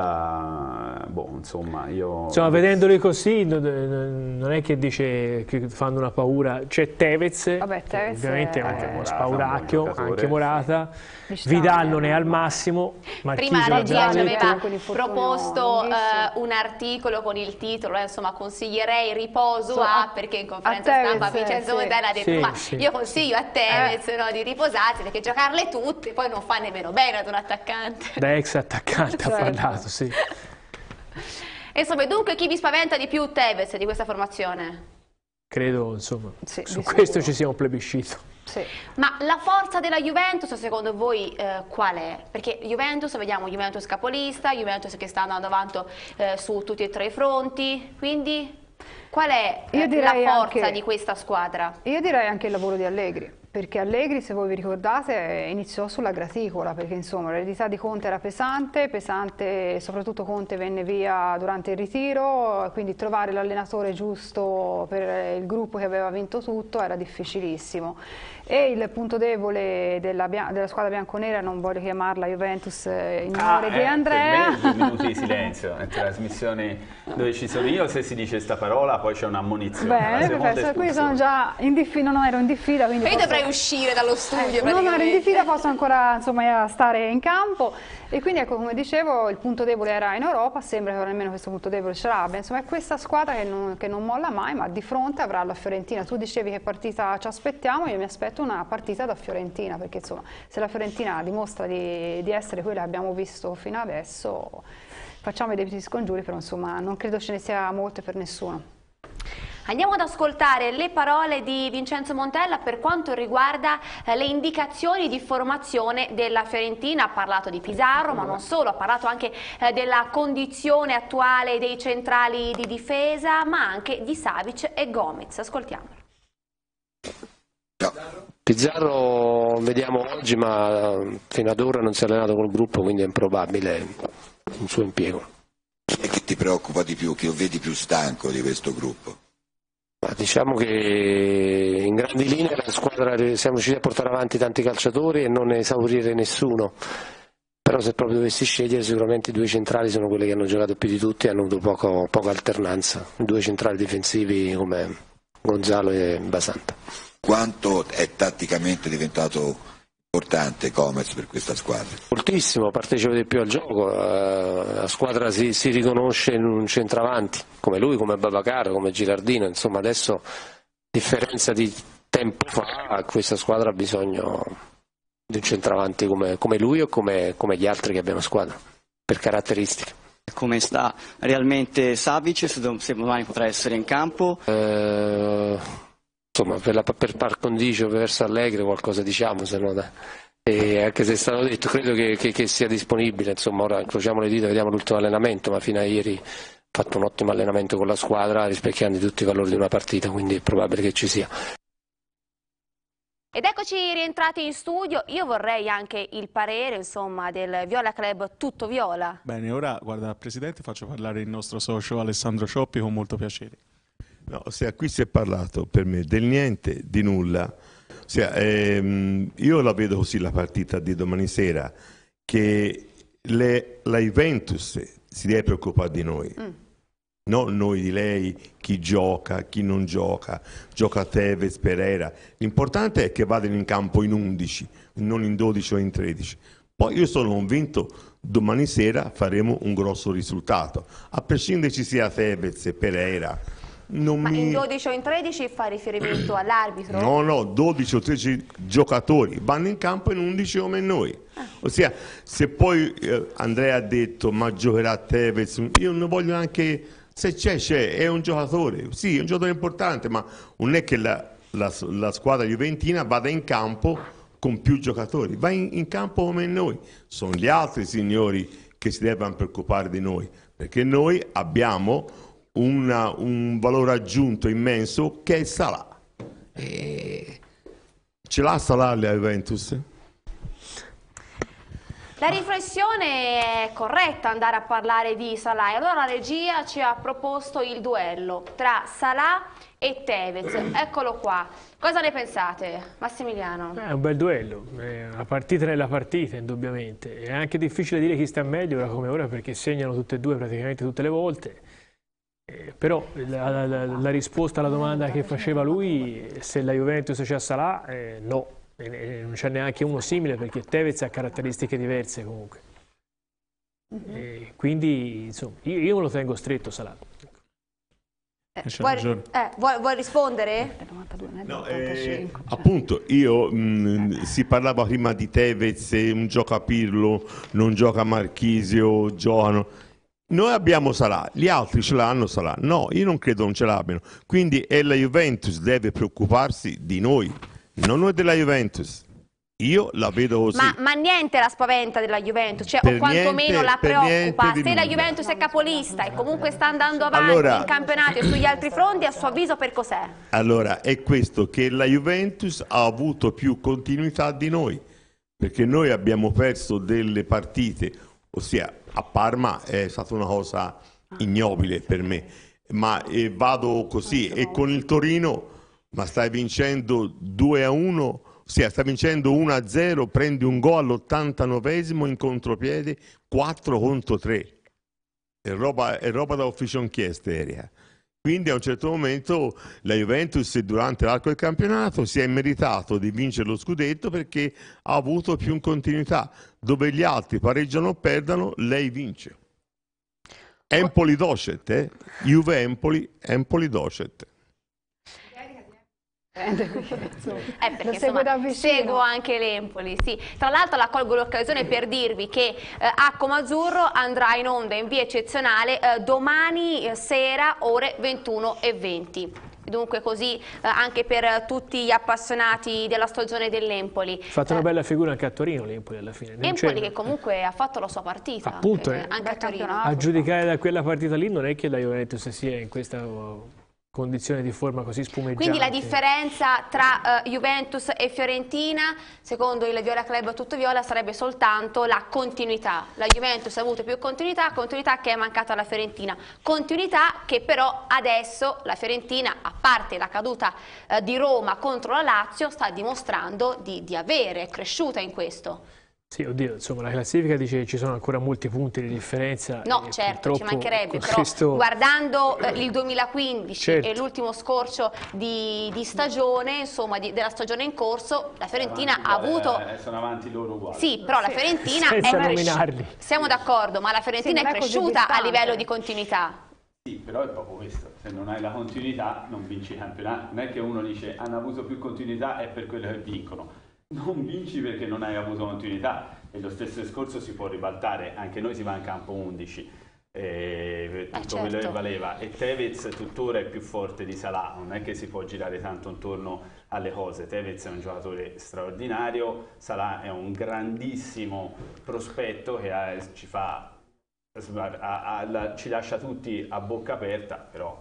guida, boh, insomma, io... Insomma, vedendoli così non non è che dice che fanno una paura. C'è Tevez, Vabbè, Tevez ovviamente è- è Morata, uno un spauracchio, buon giocatore, anche Morata. Diciamo, Vidal non è eh, al massimo. Prima Marchisio la regia l'abbiamo ci detto. aveva con l'infortunio proposto lunghissimo. eh, un articolo con il titolo, eh, insomma consiglierei riposo So, a, a- perché in conferenza a Tevez, stampa Vincenzo sì. Montella ha detto Sì, ma sì. io consiglio a Tevez no, di riposarsi perché giocarle tutte poi non fa nemmeno bene ad un attaccante. Da ex attaccante ha Certo. parlato, sì. E insomma, dunque chi vi spaventa di più Tevez di questa formazione? Credo, insomma, Sì, su di questo sicuro. ci sia un plebiscito. Sì. Ma la forza della Juventus secondo voi eh, qual è? Perché Juventus, vediamo Juventus capolista, Juventus che sta andando avanti eh, su tutti e tre i fronti, quindi qual è eh, Io la direi forza anche- di questa squadra? Io direi anche il lavoro di Allegri, perché Allegri, se voi vi ricordate, iniziò sulla graticola, perché insomma l'eredità di Conte era pesante, pesante, soprattutto Conte venne via durante il ritiro, quindi trovare l'allenatore giusto per il gruppo che aveva vinto tutto era difficilissimo. E il punto debole della, bia- della squadra bianconera, non voglio chiamarla Juventus eh, in onore di eh, Andrea. per me due minuti di silenzio, in trasmissione dove ci sono io, se si dice sta parola poi c'è un'ammonizione. La Bene, seconda perfetto, qui espulsione. sono già in diffida, non ero in diffida, quindi Io posso- dovrei uscire dallo studio Ecco, non ero in praticamente. diffida, posso ancora insomma, stare in campo e quindi ecco, come dicevo, il punto debole era in Europa, sembra che almeno questo punto debole ce l'abbia, insomma è questa squadra che non, che non molla mai, ma di fronte avrà la Fiorentina. Tu dicevi che partita ci aspettiamo, io mi aspetto una partita da Fiorentina, perché insomma se la Fiorentina dimostra di, di essere quella che abbiamo visto fino adesso, facciamo i debiti scongiuri, però insomma non credo ce ne sia molte per nessuno. Andiamo ad ascoltare le parole di Vincenzo Montella per quanto riguarda eh, le indicazioni di formazione della Fiorentina. Ha parlato di Pizarro, ma non solo, ha parlato anche eh, della condizione attuale dei centrali di difesa, ma anche di Savic e Gomez. Ascoltiamolo. Pizzarro vediamo oggi, ma fino ad ora non si è allenato col gruppo, quindi è improbabile un suo impiego. E che ti preoccupa di più, che lo vedi più stanco di questo gruppo? Ma diciamo che in grandi linee la squadra siamo riusciti a portare avanti tanti calciatori e non esaurire nessuno, però se proprio dovessi scegliere sicuramente i due centrali sono quelli che hanno giocato più di tutti e hanno avuto poco, poca alternanza, i due centrali difensivi come Gonzalo e Basanta. Quanto è tatticamente diventato importante Comez per questa squadra? Moltissimo, partecipa di più al gioco, la squadra si, si riconosce in un centravanti come lui, come Babacar, come Girardino, insomma adesso a differenza di tempo fa questa squadra ha bisogno di un centravanti come, come lui o come, come gli altri che abbiamo a squadra, per caratteristiche. Come sta realmente Savic, se, se domani potrà essere in campo? Eh... Insomma, per, la, per par condicio verso Allegri qualcosa diciamo, se no da, e anche se è stato detto, credo che, che, che sia disponibile, insomma, ora incrociamo le dita, vediamo l'ultimo allenamento, ma fino a ieri ha fatto un ottimo allenamento con la squadra, rispecchiando tutti i valori di una partita, quindi è probabile che ci sia. Ed eccoci rientrati in studio, io vorrei anche il parere, insomma, del Viola Club tutto viola. Bene, ora, guarda, Presidente, faccio parlare il nostro socio Alessandro Cioppi con molto piacere. No, ossia, qui si è parlato per me del niente, di nulla. Ossia, ehm, io la vedo così la partita di domani sera, che le, la Juventus si deve preoccupare di noi, mm. non noi di lei, chi gioca, chi non gioca, gioca Tevez, Pereira. L'importante è che vadano in campo in undici, non in dodici o in tredici. Poi io sono convinto domani sera faremo un grosso risultato, a prescindere ci sia Tevez e Pereira. Non Ma mi... in dodici o in tredici fa riferimento all'arbitro? No, no, dodici o tredici giocatori vanno in campo in undici come noi. Ah. Ossia, se poi eh, Andrea ha detto ma giocherà Tevez, io non voglio neanche, se c'è, c'è, è un giocatore, sì, è un giocatore importante, ma non è che la, la, la squadra juventina vada in campo con più giocatori, va in, in campo come noi. Sono gli altri signori che si devono preoccupare di noi, perché noi abbiamo Una, un valore aggiunto immenso che è Salah. E... ce l'ha Salah la Juventus? La riflessione è corretta, andare a parlare di Salah, e allora la regia ci ha proposto il duello tra Salah e Tevez. Eccolo qua, cosa ne pensate, Massimiliano? È un bel duello, è una partita nella partita indubbiamente, è anche difficile dire chi sta meglio ora come ora perché segnano tutte e due praticamente tutte le volte. Eh, però la, la, la risposta alla domanda che faceva lui, se la Juventus c'è a Salah, eh, no, eh, non c'è neanche uno simile perché Tevez ha caratteristiche diverse comunque. Eh, quindi insomma, io, io me lo tengo stretto Salah. Eh, vuoi, eh, vuoi, vuoi rispondere? No, eh, appunto, io mh, si parlava prima di Tevez, un gioca Pirlo, non gioca Marchisio, giocano. Noi abbiamo Salah, gli altri ce l'hanno Salah. No, io non credo non ce l'abbiano. Quindi è la Juventus deve preoccuparsi di noi, non noi della Juventus. Io la vedo così. Ma, ma niente la spaventa della Juventus, cioè, o quantomeno la preoccupa. Se la Juventus è capolista e comunque sta andando avanti allora, in campionato e sugli altri fronti, a suo avviso per cos'è? Allora, è questo, che la Juventus ha avuto più continuità di noi, perché noi abbiamo perso delle partite, ossia a Parma è stata una cosa ignobile per me, ma eh, vado così, e con il Torino, ma stai vincendo due a uno, ossia stai vincendo uno a zero, prendi un gol all'ottantanovesimo in contropiede, quattro contro tre, è roba, è roba da ufficio inchiesta aerea. Quindi a un certo momento la Juventus durante l'arco del campionato si è meritato di vincere lo scudetto perché ha avuto più continuità. Dove gli altri pareggiano o perdono, lei vince. Empoli docet, eh? Juve Empoli, Empoli docet. Eh, perché insomma, seguo anche l'Empoli, sì. Tra l'altro la colgo l'occasione per dirvi che eh, Accoma Azzurro andrà in onda in via eccezionale eh, domani eh, sera ore ventuno e venti. Dunque così eh, anche per tutti gli appassionati della stagione dell'Empoli. Ha fatto eh, una bella figura anche a Torino l'Empoli alla fine. Empoli che comunque ha fatto la sua partita. Appunto, anche, eh, anche a Torino. A giudicare da quella partita lì non è che la Juventus sia in questa condizione di forma così spumeggiante. Quindi la differenza tra uh, Juventus e Fiorentina, secondo il Viola Club Tutto Viola, sarebbe soltanto la continuità. La Juventus ha avuto più continuità, continuità che è mancata alla Fiorentina. Continuità che però adesso la Fiorentina, a parte la caduta uh, di Roma contro la Lazio, sta dimostrando di, di avere, è cresciuta in questo. Sì, oddio, insomma, la classifica dice che ci sono ancora molti punti di differenza. No, certo, ci mancherebbe, però questo... guardando eh, il duemilaquindici certo. e l'ultimo scorcio di, di stagione, insomma, di, della stagione in corso, la Fiorentina ha avuto... Eh, sono avanti loro uguali. Sì, però la Fiorentina Senza è cresciuta. Siamo d'accordo, ma la Fiorentina sì, è cresciuta a livello di continuità. Sì, però è proprio questo, se non hai la continuità non vinci i campionati. Non è che uno dice hanno avuto più continuità e per quello che vincono. Non vinci perché non hai avuto continuità, e lo stesso discorso si può ribaltare. Anche noi si va in campo undici, eh, tutto eh certo. quello che valeva, e Tevez tuttora è più forte di Salah, non è che si può girare tanto intorno alle cose. Tevez è un giocatore straordinario, Salah è un grandissimo prospetto che ha, ci fa a, a, ci lascia tutti a bocca aperta, però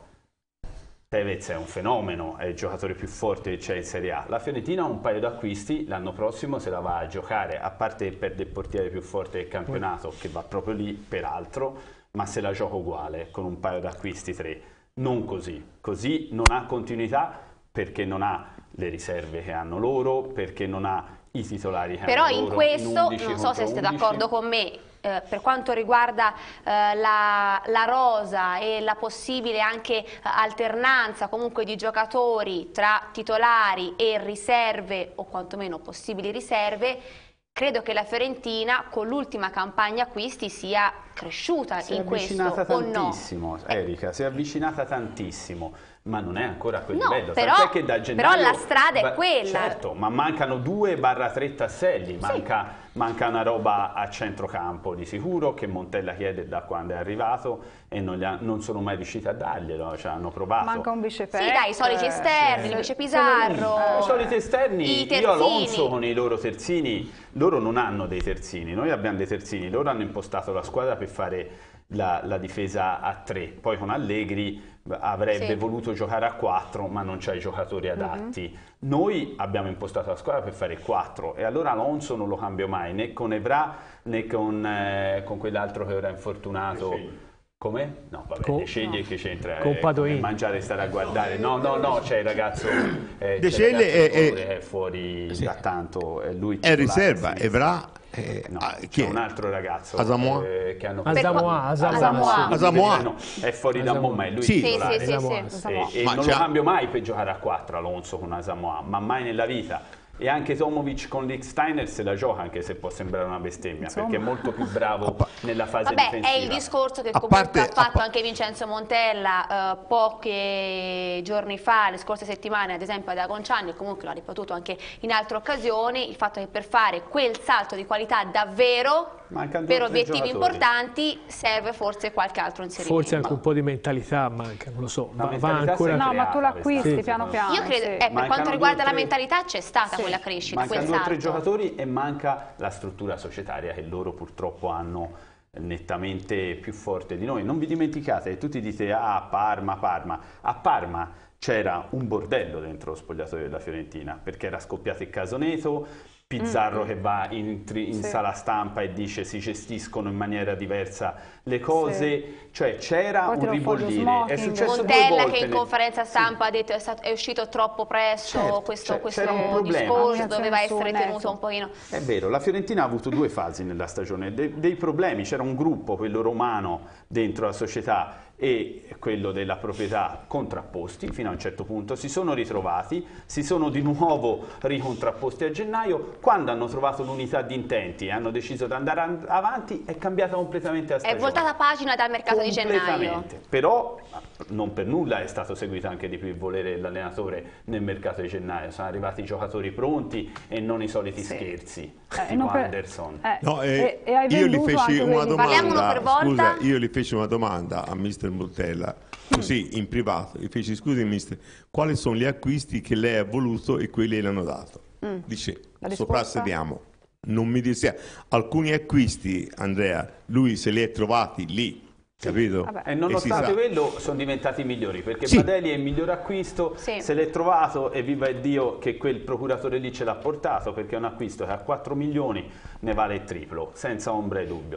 Tevez è un fenomeno, è il giocatore più forte che c'è in Serie A. La Fiorentina ha un paio d'acquisti, l'anno prossimo se la va a giocare, a parte perde il portiere più forte del campionato, che va proprio lì peraltro, ma se la gioca uguale, con un paio d'acquisti, tre. Non così. Così non ha continuità perché non ha le riserve che hanno loro, perché non ha i titolari che Però hanno loro. Però in questo, non so se siete d'accordo con me, Eh, per quanto riguarda eh, la, la rosa e la possibile anche eh, alternanza comunque di giocatori tra titolari e riserve, o quantomeno possibili riserve, credo che la Fiorentina con l'ultima campagna acquisti sia cresciuta si in questo, o no? Si è avvicinata tantissimo, Erika, si è avvicinata tantissimo, ma non è ancora a quel no, livello. Però, che da gennaio, però la strada è quella. Certo, ma mancano due barra tre tasselli, manca, sì. manca una roba a centrocampo di sicuro, che Montella chiede da quando è arrivato e non, gli ha, non sono mai riusciti a darglielo, cioè hanno provato. Manca un vice Sì, dai, i soliti esterni, il vice Pizarro. I soliti esterni, i io Alonso con i loro terzini, loro non hanno dei terzini, noi abbiamo dei terzini, loro hanno impostato la squadra per fare la, la difesa a tre, poi con Allegri avrebbe sì. voluto giocare a quattro, ma non c'ha i giocatori adatti. Mm-hmm. Noi abbiamo impostato la squadra per fare quattro, e allora Alonso non lo cambio mai, né con Evra né con, eh, con quell'altro che ora è infortunato. Come? No, vabbè, con, De Sceglie no. che c'entra? Con Padoin. Mangiare e stare a guardare. No, no, no, c'è il ragazzo, eh, De Sceglie è, è, è fuori sì. da tanto, è lui è riserva, sì. Evra eh, no, ah, c'è un altro ragazzo Asamoah eh, che hanno Asamoah, Asamoah. Asamoah. No, è fuori da Momma, è lui sì. titolare. Sì, sì, sì, sì. E, e non lo cambio mai per giocare a quattro Alonso con Asamoah, ma mai nella vita. E anche Tomovic con Lichtsteiner se la gioca, anche se può sembrare una bestemmia, insomma, perché è molto più bravo nella fase Vabbè, difensiva. È il discorso che a comunque parte, ha fatto anche Vincenzo Montella eh, pochi giorni fa, le scorse settimane, ad esempio ad Agonciani, e comunque l'ha ripetuto anche in altre occasioni, il fatto che per fare quel salto di qualità davvero per obiettivi importanti serve forse qualche altro inserimento. Forse anche un po' di mentalità manca, non lo so. La va, va ancora... No, ma tu l'acquisti sì. piano piano. Io credo, sì. eh, per Mancano quanto riguarda due, la mentalità c'è stata sì. quella crescita, Mancano quel due o salto. tre giocatori e manca la struttura societaria che loro purtroppo hanno nettamente più forte di noi. Non vi dimenticate, tutti dite ah Parma, Parma. A Parma c'era un bordello dentro lo spogliatoio della Fiorentina, perché era scoppiato il caso Neto, Pizarro mm. che va in, in sì. sala stampa e dice si gestiscono in maniera diversa le cose, sì. cioè c'era un ribollire. È successo Montella due che in volte conferenza stampa sì. ha detto è, stato, è uscito troppo presto certo, questo, cioè, questo discorso, doveva essere tenuto un pochino. È vero, la Fiorentina ha avuto due fasi nella stagione, De, dei problemi, c'era un gruppo, quello romano dentro la società e quello della proprietà contrapposti fino a un certo punto, si sono ritrovati, si sono di nuovo ricontrapposti a gennaio, quando hanno trovato l'unità di intenti e hanno deciso di andare avanti è cambiata completamente la stagione. È voltata pagina dal mercato di gennaio. Però non per nulla è stato seguito anche di più il volere dell'allenatore nel mercato di gennaio, sono arrivati i giocatori pronti e non i soliti sì. scherzi eh, tipo per... Anderson. Eh, no, eh, e, e io gli feci una domanda, per scusa, io gli feci una domanda a mister Montella, così mm. in privato, gli feci scusi mister, quali sono gli acquisti che lei ha voluto e quelli le hanno dato? Mm. Dice, soprassediamo. Non mi disse, alcuni acquisti, Andrea, lui se li è trovati lì, capito? E nonostante quello sono diventati migliori, perché sì. Badelli è il miglior acquisto, sì. se l'è trovato e viva il Dio che quel procuratore lì ce l'ha portato, perché è un acquisto che a quattro milioni ne vale il triplo, senza ombra di dubbio.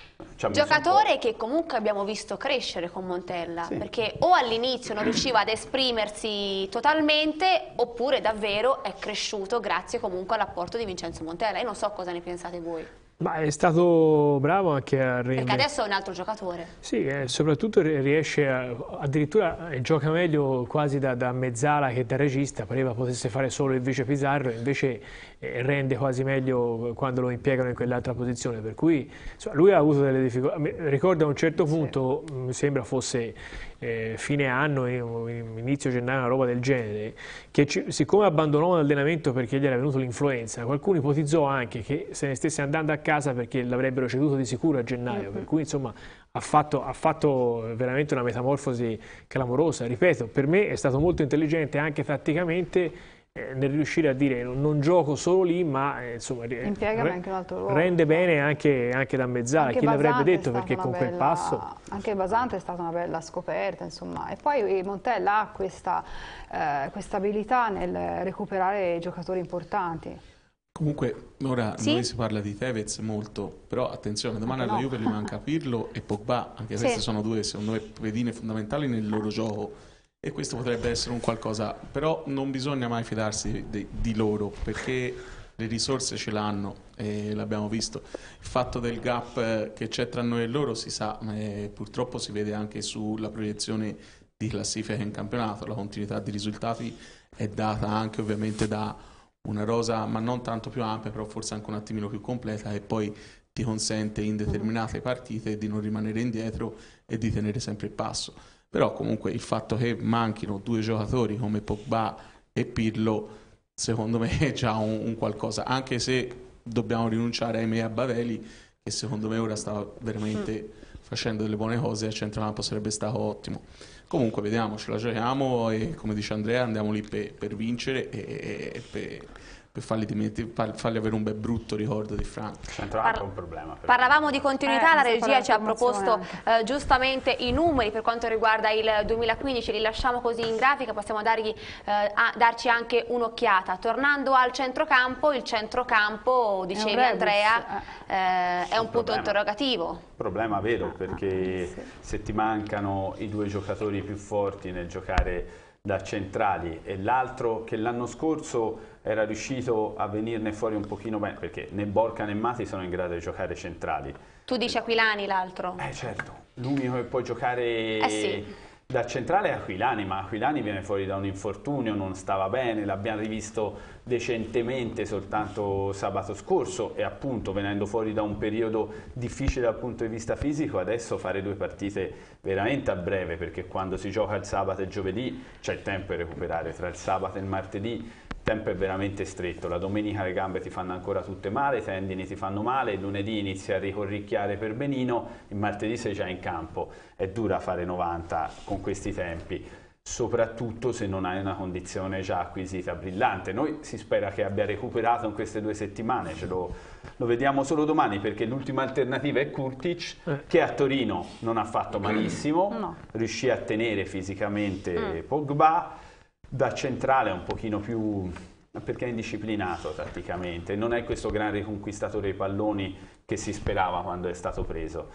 Giocatore che comunque abbiamo visto crescere con Montella, sì. perché o all'inizio non riusciva ad esprimersi totalmente, oppure davvero è cresciuto grazie comunque all'apporto di Vincenzo Montella. Io non so cosa ne pensate voi. Ma è stato bravo anche a rendere... Perché adesso è un altro giocatore. Sì, eh, soprattutto riesce a... addirittura eh, gioca meglio quasi da, da mezzala che da regista, pareva potesse fare solo il vice Pizarro, invece eh, rende quasi meglio quando lo impiegano in quell'altra posizione, per cui insomma, lui ha avuto delle difficoltà. Ricordo a un certo punto, sì. mi sembra fosse eh, fine anno, inizio gennaio, una roba del genere, che ci, siccome abbandonò l'allenamento perché gli era venuto l'influenza, qualcuno ipotizzò anche che se ne stesse andando a casa perché l'avrebbero ceduto di sicuro a gennaio, mm-hmm. per cui insomma ha fatto, ha fatto veramente una metamorfosi clamorosa. Ripeto, per me è stato molto intelligente anche tatticamente eh, nel riuscire a dire non, non gioco solo lì, ma eh, insomma re, anche un altro ruolo. Rende bene anche, anche da mezzala, chi l'avrebbe detto, perché con bella, quel passo... Anche Basante è stata una bella scoperta, insomma, e poi Montella ha questa, eh, questa abilità nel recuperare giocatori importanti. Comunque ora sì? noi si parla di Tevez molto, però attenzione, domani alla no. Juve gli manca Pirlo e Pogba, anche sì. queste sono due secondo me pedine fondamentali nel loro gioco e questo potrebbe essere un qualcosa, però non bisogna mai fidarsi di, di loro perché le risorse ce l'hanno e l'abbiamo visto. Il fatto del gap che c'è tra noi e loro si sa, eh, purtroppo si vede anche sulla proiezione di classifica in campionato, la continuità di risultati è data anche ovviamente da una rosa ma non tanto più ampia, però forse anche un attimino più completa e poi ti consente in determinate partite di non rimanere indietro e di tenere sempre il passo. Però comunque il fatto che manchino due giocatori come Pogba e Pirlo secondo me è già un, un qualcosa, anche se dobbiamo rinunciare ai a Badelli che secondo me ora sta veramente facendo delle buone cose, a centrocampo sarebbe stato ottimo. Comunque vediamo, ce la giochiamo e come dice Andrea andiamo lì per, per vincere e, e per, per farli, farli avere un bel brutto ricordo di Franco. Parla un problema, però. Parlavamo di continuità, eh, la regia ci ha proposto eh, giustamente i numeri per quanto riguarda il duemilaquindici, li lasciamo così in grafica, possiamo dargli, eh, a, darci anche un'occhiata. Tornando al centrocampo, il centrocampo, dicevi Andrea, eh, è un, un punto interrogativo. Problema vero, perché sì. se ti mancano i due giocatori più forti nel giocare da centrali e l'altro che l'anno scorso era riuscito a venirne fuori un pochino bene, perché né Borca né Mati sono in grado di giocare centrali. Tu dici Aquilani l'altro? Eh certo, l'unico che può giocare eh sì. da centrale è Aquilani, ma Aquilani viene fuori da un infortunio, non stava bene, l'abbiamo rivisto decentemente soltanto sabato scorso e appunto venendo fuori da un periodo difficile dal punto di vista fisico, adesso fare due partite veramente a breve, perché quando si gioca il sabato e giovedì c'è il tempo per recuperare, tra il sabato e il martedì il tempo è veramente stretto, la domenica le gambe ti fanno ancora tutte male, i tendini ti fanno male, il lunedì inizi a ricorricchiare per benino, il martedì sei già in campo, è dura fare novanta con questi tempi, soprattutto se non hai una condizione già acquisita brillante. Noi si spera che abbia recuperato in queste due settimane, ce lo, lo vediamo solo domani perché l'ultima alternativa è Kurtic eh. che a Torino non ha fatto malissimo, no. riuscì a tenere fisicamente mm. Pogba, da centrale è un pochino più, perché è indisciplinato tatticamente, non è questo gran riconquistatore dei palloni che si sperava quando è stato preso.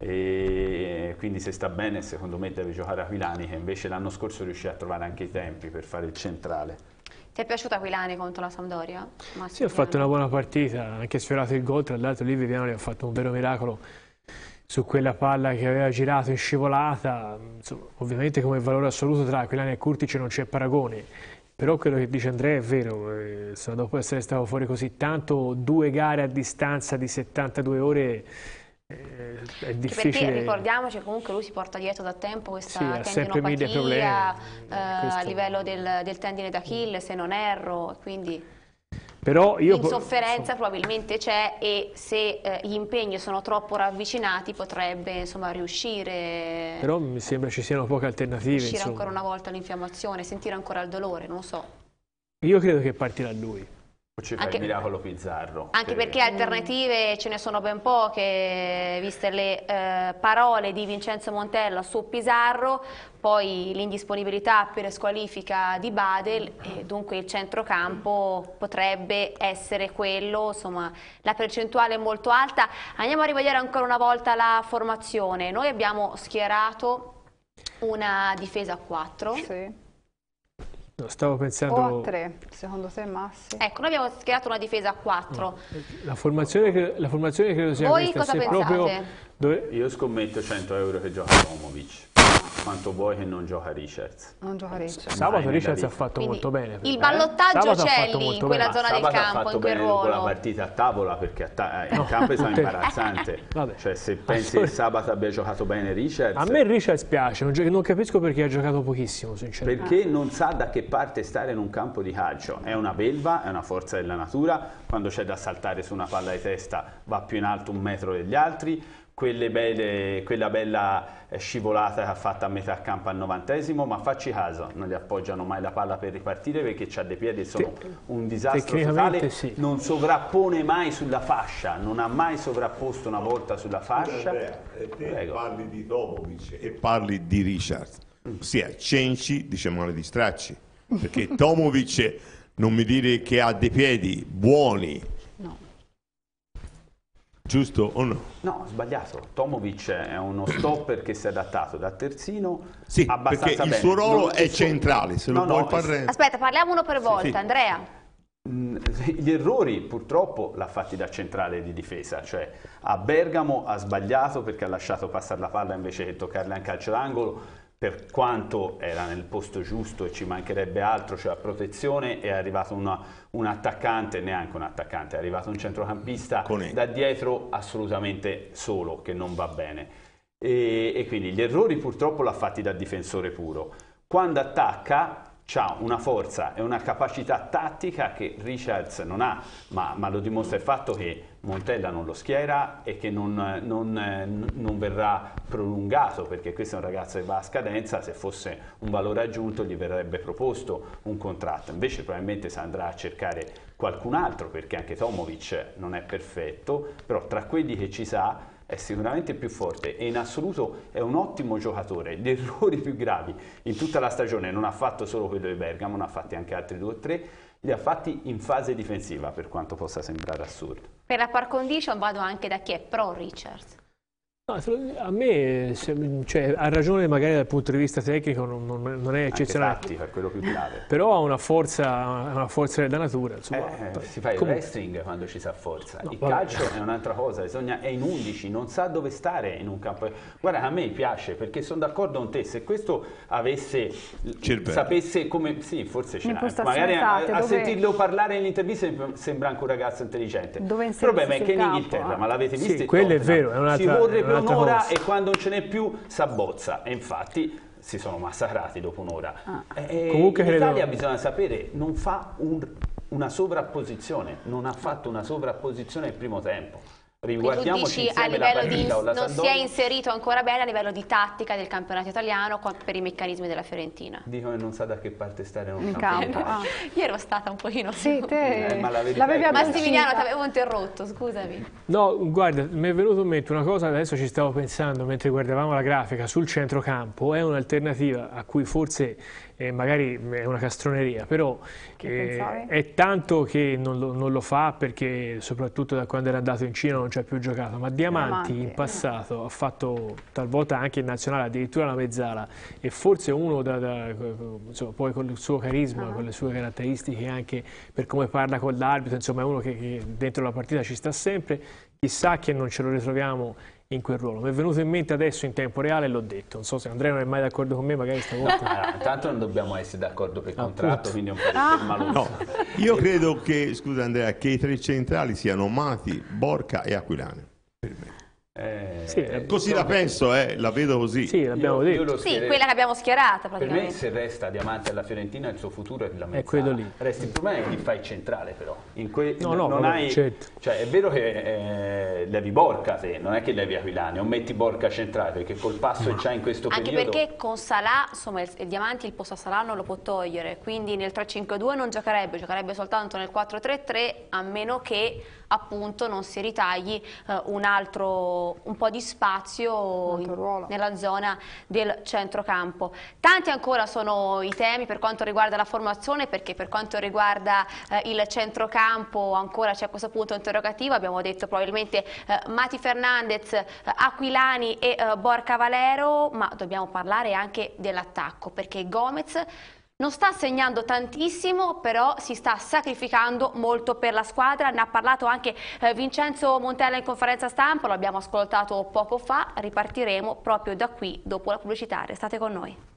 E quindi se sta bene secondo me deve giocare Aquilani, che invece l'anno scorso riuscì a trovare anche i tempi per fare il centrale. Ti è piaciuto Aquilani contro la Sampdoria? Sì, ha fatto una buona partita, anche sfiorato il gol, tra l'altro lì Viviano gli ha fatto un vero miracolo su quella palla che aveva girato in scivolata. Insomma, ovviamente come valore assoluto tra Aquilani e Kurtic non c'è paragone, però quello che dice Andrea è vero, eh, dopo essere stato fuori così tanto, due gare a distanza di settantadue ore eh, è difficile. Perché ricordiamoci che comunque lui si porta dietro da tempo questa sì, tendinopatia eh, a livello del, del tendine d'Achille, se non erro, quindi però io l'insofferenza so. probabilmente c'è e se eh, gli impegni sono troppo ravvicinati potrebbe insomma riuscire. Però mi sembra ci siano poche alternative. Riuscire insomma. ancora una volta l'infiammazione, sentire ancora il dolore, non lo so. Io credo che partirà lui. O ci fa anche, il miracolo Pizzarro. Anche perché alternative ce ne sono ben poche, viste le eh, parole di Vincenzo Montella su Pizarro, poi l'indisponibilità per squalifica di Badel, e dunque il centrocampo potrebbe essere quello, insomma la percentuale è molto alta. Andiamo a rivedere ancora una volta la formazione. Noi abbiamo schierato una difesa a quattro. Sì. No, stavo pensando... O a tre, secondo te Massi? Ecco, noi abbiamo schierato una difesa a quattro. No. La formazione, la formazione credo sia Voi questa. cosa Se pensate? Proprio dove... Io scommetto cento euro che gioca Tomovic. Quanto vuoi che non gioca Richards. Non gioca Richards. Sabato Richards ha fatto Quindi molto bene. Il ballottaggio eh? c'è lì, in quella zona del campo, in quel ruolo. Con la partita a tavola, perché a ta il campo è stato imbarazzante. Cioè, se pensi che sabato abbia giocato bene Richards... A me Richards piace, non, non capisco perché ha giocato pochissimo, sinceramente. Perché non sa da che parte stare in un campo di calcio. È una belva, è una forza della natura. Quando c'è da saltare su una palla di testa va più in alto un metro degli altri. Quelle belle, quella bella scivolata che ha fatto a metà campo al novantesimo, ma facci caso, non gli appoggiano mai la palla per ripartire perché c'ha dei piedi e sono un disastro totale, sì. Non sovrappone mai sulla fascia, non ha mai sovrapposto una volta sulla fascia. Andrea, te Prego. Parli di Tomovic e parli di Richards, ossia Cenci dice male di Stracci, perché Tomovic non mi dire che ha dei piedi buoni. No. Giusto o no? No, sbagliato. Tomovic è uno stopper che si è adattato da terzino, sì, abbastanza perché bene. il suo ruolo non è centrale, se no, lo no, vuoi parlare. Aspetta, parliamo uno per volta, sì, sì. Andrea. Gli errori purtroppo l'ha fatti da centrale di difesa, cioè a Bergamo ha sbagliato perché ha lasciato passare la palla invece che toccarla in calcio d'angolo. Per quanto era nel posto giusto e ci mancherebbe altro, cioè a protezione, è arrivato una, un attaccante, neanche un attaccante, è arrivato un centrocampista da dietro assolutamente solo, che non va bene. E, e quindi gli errori purtroppo l'ha fatti da difensore puro. Quando attacca ha una forza e una capacità tattica che Richards non ha, ma, ma lo dimostra il fatto che Montella non lo schiera e che non, non, non verrà prolungato, perché questo è un ragazzo che va a scadenza. Se fosse un valore aggiunto gli verrebbe proposto un contratto, invece probabilmente si andrà a cercare qualcun altro, perché anche Tomovic non è perfetto, però tra quelli che ci sa è sicuramente più forte e in assoluto è un ottimo giocatore. Gli errori più gravi in tutta la stagione non ha fatto solo quello di Bergamo, ne ha fatti anche altri due o tre, li ha fatti in fase difensiva, per quanto possa sembrare assurdo. Per la par condition vado anche da chi è pro Richards. No, a me cioè, ha ragione magari dal punto di vista tecnico, non, non, non è eccezionale. Anche tattica è quello più grave. Però ha una forza, una forza della natura. Eh, si fa il Comunque. wrestling quando ci sa forza. No, il vabbè. calcio è un'altra cosa, bisogna, è in undici, non sa dove stare in un campo. Guarda, a me piace, perché sono d'accordo con te, se questo avesse, Cervello. sapesse come, sì, forse ce l'ha, Impostazione magari a, a dove- sentirlo parlare nell'intervista sembra anche un ragazzo intelligente. Dove Il problema è inserirsi che in sul campo, Inghilterra, eh. ma l'avete visto? Sì, quello è vero, è un'altra- si corre è per un'altra un'ora cosa. e quando non ce n'è più s'abbozza, e infatti si sono massacrati dopo un'ora. Ah. E Comunque in credo- Italia bisogna sapere, non fa un- una sovrapposizione, non ha fatto una sovrapposizione nel primo tempo. Quindi tu Riguardiamoci dici a insieme la livello di partita o la non si è Sampdoria. inserito ancora bene a livello di tattica del campionato italiano con- per i meccanismi della Fiorentina. Dico che non sa da che parte stare in un In campo. campo. Ah. Io ero stata un pochino Sì, te Eh, ma la verità l'avevi è quella. Massimiliano, ti addolcita. avevo interrotto, scusami. No, guarda, mi è venuto in mente una cosa, adesso ci stavo pensando mentre guardavamo la grafica sul centrocampo, è un'alternativa a cui forse eh, magari è una castroneria, però Che eh, pensavi? è tanto che non lo, non lo fa perché soprattutto da quando era andato in Cina non ci ha più giocato, ma Diamanti, Diamanti, in passato ha fatto talvolta anche in nazionale addirittura la mezzala e forse uno da, da, insomma, poi con il suo carisma, con le sue caratteristiche anche per come parla con l'arbitro, insomma è uno che, che dentro la partita ci sta sempre, chissà che non ce lo ritroviamo in quel ruolo. Mi è venuto in mente adesso in tempo reale e l'ho detto, non so se Andrea non è mai d'accordo con me, magari stavolta. Ah, tanto non dobbiamo essere d'accordo per Appunto. contratto, quindi è un po' di Ah. maloso. No, io credo che, scusa Andrea, che i tre centrali siano Mati, Borca e Aquilani. Per me. Eh, sì, così la penso, eh, la vedo così. Sì, l'abbiamo detto. Sì, quella che abbiamo schierata praticamente. Per me se resta diamante alla Fiorentina il suo futuro è la mezzala. È quello lì. Resta il problema è chi fa il centrale però. In que... No, no, non vabbè, hai... certo. Cioè, è vero che eh, levi Borca te, non è che levi Aquilani, o metti Borca centrale, perché col passo che c'ha in questo Anche periodo... Anche perché con Salah, insomma, il, il Diamanti il posto a Salah non lo può togliere, quindi nel tre cinque due non giocherebbe, giocherebbe soltanto nel quattro tre tre, a meno che appunto non si ritagli eh, un altro, un po' di spazio in, nella zona del centrocampo. Tanti ancora sono i temi per quanto riguarda la formazione, perché per quanto riguarda eh, il centrocampo ancora c'è questo punto interrogativo. Abbiamo detto probabilmente eh, Mati Fernandez, eh, Aquilani e eh, Borca Valero, ma dobbiamo parlare anche dell'attacco, perché Gomez non sta segnando tantissimo, però si sta sacrificando molto per la squadra. Ne ha parlato anche eh, Vincenzo Montella in conferenza stampa, lo abbiamo ascoltato poco fa. Ripartiremo proprio da qui dopo la pubblicità. Restate con noi.